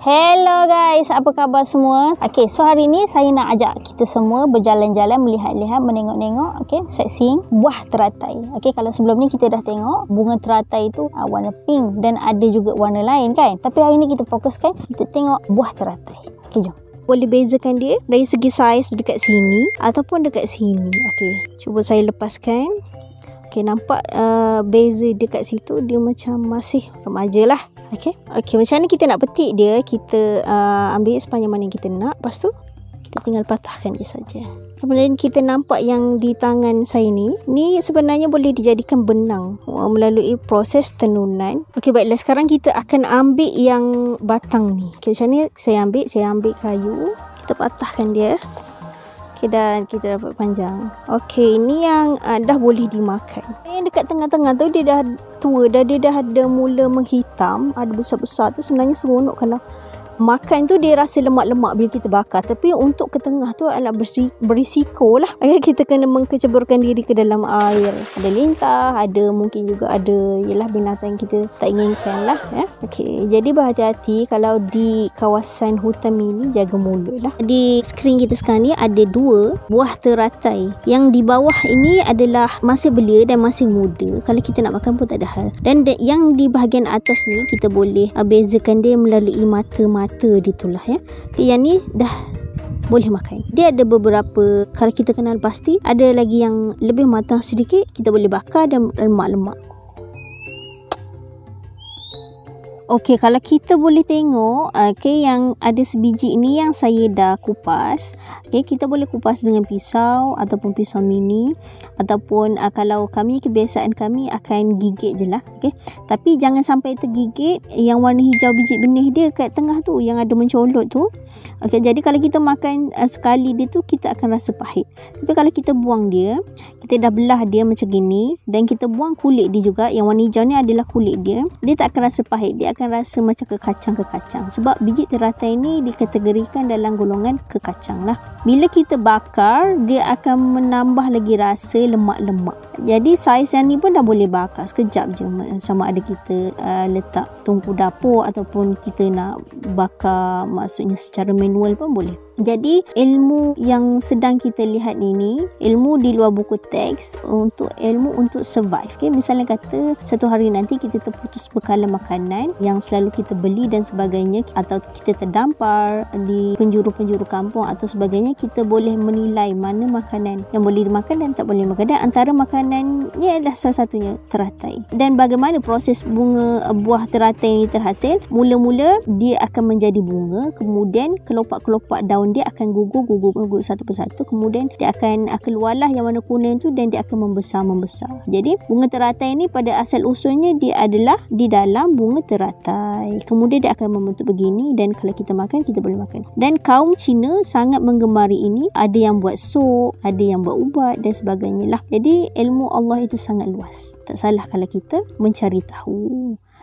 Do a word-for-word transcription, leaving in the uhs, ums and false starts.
Hello guys, apa khabar semua? Okay, so hari ni saya nak ajak kita semua berjalan-jalan, melihat-lihat, menengok-nengok, okay, sightseeing buah teratai. Okay, kalau sebelum ni kita dah tengok bunga teratai tu uh, warna pink dan ada juga warna lain kan. Tapi hari ni kita fokuskan, kita tengok buah teratai. Okay, jom. Boleh bezakan dia dari segi saiz dekat sini ataupun dekat sini. Okay, cuba saya lepaskan. Okay, nampak uh, beza dekat situ, dia macam masih remaja lah. Okay. Okay, macam mana kita nak petik dia? Kita uh, ambil sepanjang mana yang kita nak. Lepas tu kita tinggal patahkan dia saja. Kemudian kita nampak yang di tangan saya ni, ni sebenarnya boleh dijadikan benang melalui proses tenunan. Okay, baiklah, sekarang kita akan ambil yang batang ni. Okay, macam ni saya ambil, saya ambil kayu, kita patahkan dia. Okay, dan kita dapat panjang. Okay, ini yang uh, dah boleh dimakan. Yang dekat tengah-tengah tu dia dah tua dah, dia dah ada mula menghitam, ada besar-besar tu. Sebenarnya seronok kalau makan tu, dia rasa lemak-lemak bila kita bakar. Tapi untuk ke tengah tu adalah bersi, berisiko lah. Kita kena mengkeceburkan diri ke dalam air. Ada lintah, ada mungkin juga ada yalah binatang yang kita tak inginkan lah ya. Okay, jadi berhati-hati kalau di kawasan hutan mini, jaga mulut lah. Di skrin kita sekarang ni ada dua buah teratai. Yang di bawah ini adalah masih belia dan masih muda. Kalau kita nak makan pun tak ada hal. Dan de- yang di bahagian atas ni kita boleh uh, bezakan dia melalui mata-mata mata dia tu lah ya. Okay, yang ni dah boleh makan. Dia ada beberapa, kalau kita kenal pasti, ada lagi yang lebih matang sedikit, kita boleh bakar dan lemak-lemak. Okey, kalau kita boleh tengok, okey, yang ada sebiji ini yang saya dah kupas. Okey, kita boleh kupas dengan pisau ataupun pisau mini, ataupun uh, kalau kami, kebiasaan kami akan gigit je lah. Okey, tapi jangan sampai tergigit yang warna hijau biji benih dia kat tengah tu, yang ada mencolot tu. Okey, jadi kalau kita makan uh, sekali dia tu, kita akan rasa pahit. Tapi kalau kita buang dia, kita dah belah dia macam gini, dan kita buang kulit dia juga, yang warna hijau ni adalah kulit dia, dia tak akan rasa pahit, dia akan rasa macam kekacang-kekacang. Sebab biji teratai ni dikategorikan dalam golongan kekacang lah. Bila kita bakar, dia akan menambah lagi rasa lemak-lemak. Jadi saiz yang ni pun dah boleh bakar sekejap je. Sama ada kita uh, letak tungku dapur ataupun kita nak bakar maksudnya secara manual pun boleh. Jadi ilmu yang sedang kita lihat ini, ilmu di luar buku teks, untuk ilmu untuk survive. Okay? Misalnya kata satu hari nanti kita terputus bekalan makanan yang selalu kita beli dan sebagainya, atau kita terdampar di penjuru-penjuru kampung atau sebagainya, kita boleh menilai mana makanan yang boleh dimakan dan tak boleh dimakan. Dan antara makanan ni adalah salah satunya teratai. Dan bagaimana proses bunga buah teratai ini terhasil? Mula-mula dia akan menjadi bunga, kemudian kelopak-kelopak daun dia akan gugur-gugur satu persatu, kemudian dia akan keluarlah yang warna kuning tu dan dia akan membesar-membesar. Jadi bunga teratai ni pada asal usulnya dia adalah di dalam bunga teratai. Kemudian dia akan membentuk begini, dan kalau kita makan, kita boleh makan. Dan kaum Cina sangat menggemari ini. Ada yang buat sup, ada yang buat ubat dan sebagainya lah. Jadi ilmu Allah itu sangat luas. Tak salah kalau kita mencari tahu.